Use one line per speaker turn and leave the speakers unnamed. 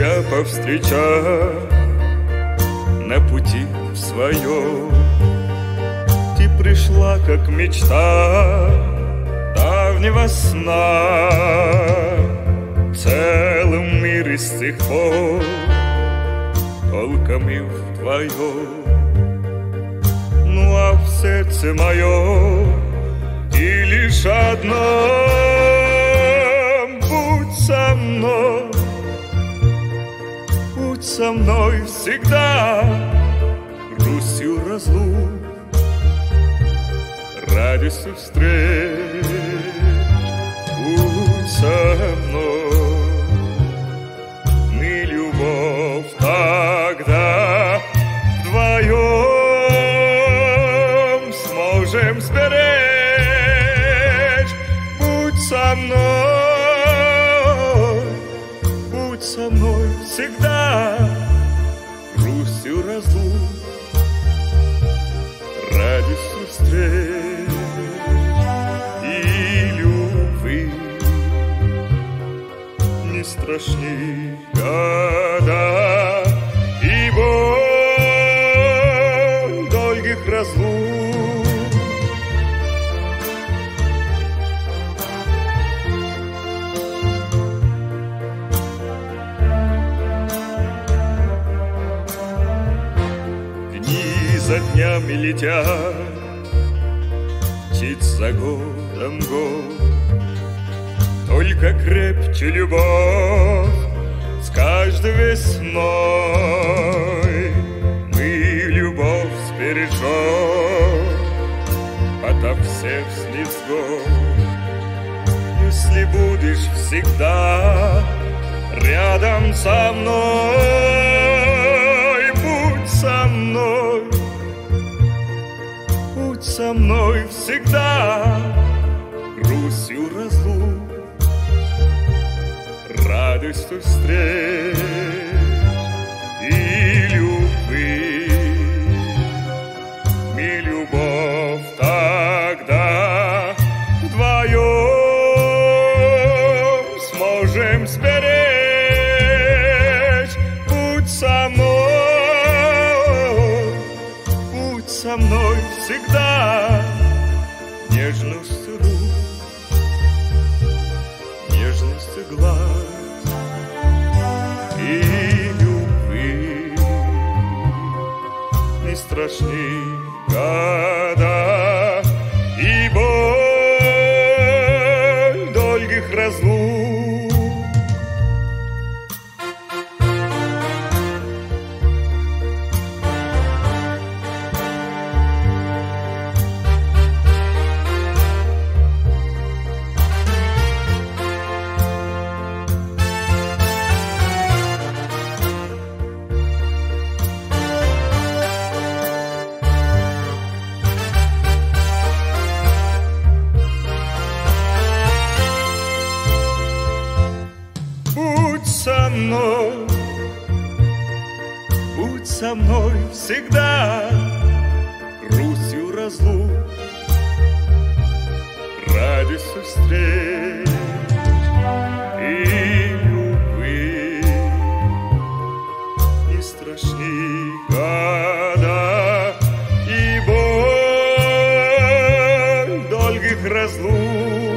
тебя повстречать на пути своем. Ты пришла, как мечта давнего сна, в целом мире с тех пор только мы вдвоем. Ну а в сердце моем ты лишь одна. Будь со мной, будь со мной всегда, грустью разлук, радостью встреч. Будь со мной, мы любовь тогда вдвоем сможем сберечь. Будь со мной всегда, грустью разлук, радостью встреч и любви. Не страшны года и боль долгих разлук. За днями летят, мчит за годом год, только крепче любовь с каждой весной. Мы любовь сбережем ото всех невзгод. Если будешь всегда рядом со мной, будь со мной, будь со мной всегда, грустью разлук, радостью встреч и любви. Мы любовь тогда вдвоем сможем сберечь. Будь со мной всегда, нежностью рук, нежностью глаз и любви. Не страшны года и боль долгих разлук. Будь со мной всегда, грустью разлук, радостью встреч и любви. Не страшны года и боль долгих разлук.